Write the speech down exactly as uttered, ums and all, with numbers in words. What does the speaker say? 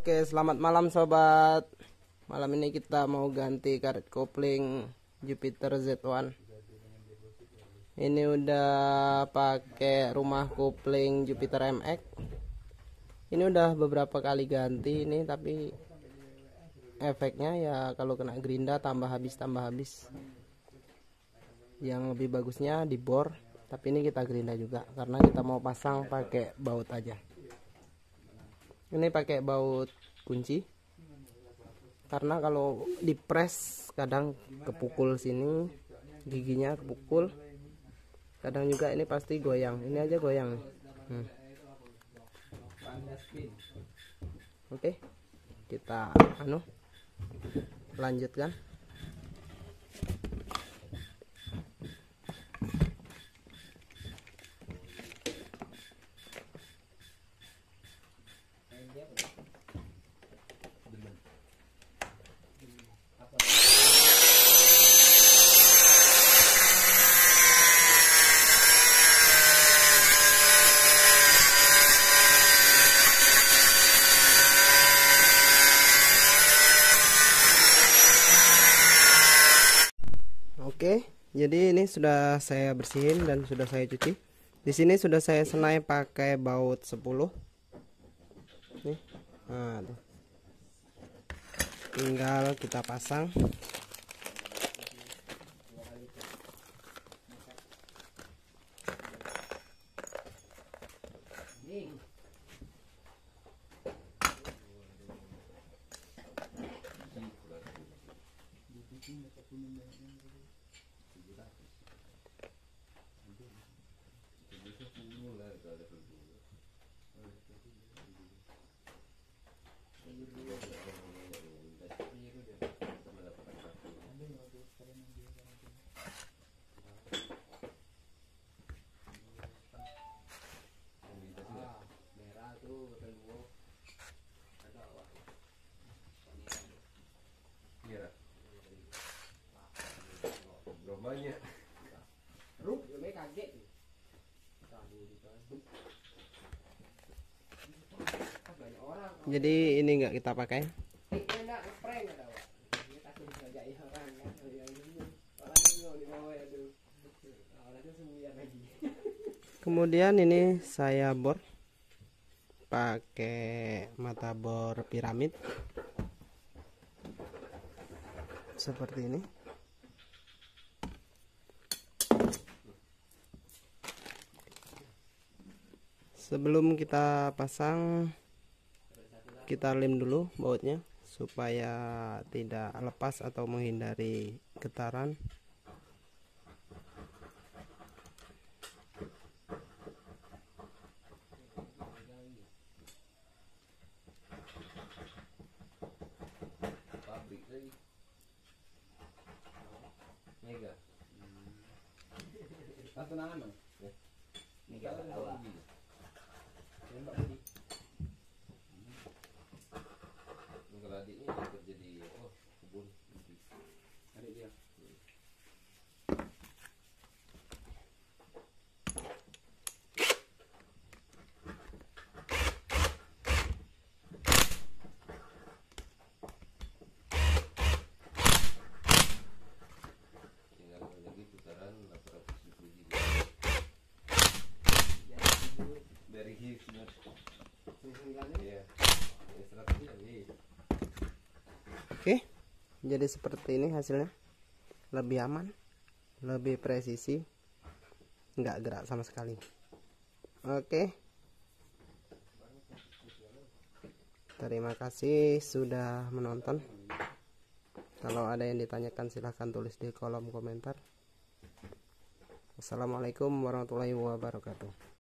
Oke, selamat malam sobat. Malam ini kita mau ganti karet kopling Jupiter Z satu. Ini udah pakai rumah kopling Jupiter M X. Ini udah beberapa kali ganti ini, tapi efeknya ya kalau kena gerinda tambah habis tambah habis. Yang lebih bagusnya di bor, tapi ini kita gerinda juga karena kita mau pasang pakai baut aja. Ini pakai baut kunci karena kalau dipres kadang kepukul sini, giginya kepukul, kadang juga ini pasti goyang. Ini aja goyang nih. hmm. Oke, kita anu lanjutkan. Oke, jadi ini sudah saya bersihin dan sudah saya cuci. Di sini sudah saya senai pakai baut sepuluh. Nih. Nah, tuh. Tinggal kita pasang. Jadi ini enggak kita pakai. Kemudian ini saya bor pakai mata bor piramid seperti ini. Sebelum kita pasang, kita lem dulu bautnya supaya tidak lepas atau menghindari getaran. Oke, jadi seperti ini hasilnya. Lebih aman, lebih presisi, nggak gerak sama sekali. Oke, terima kasih sudah menonton. Kalau ada yang ditanyakan silahkan tulis di kolom komentar. Assalamualaikum warahmatullahi wabarakatuh.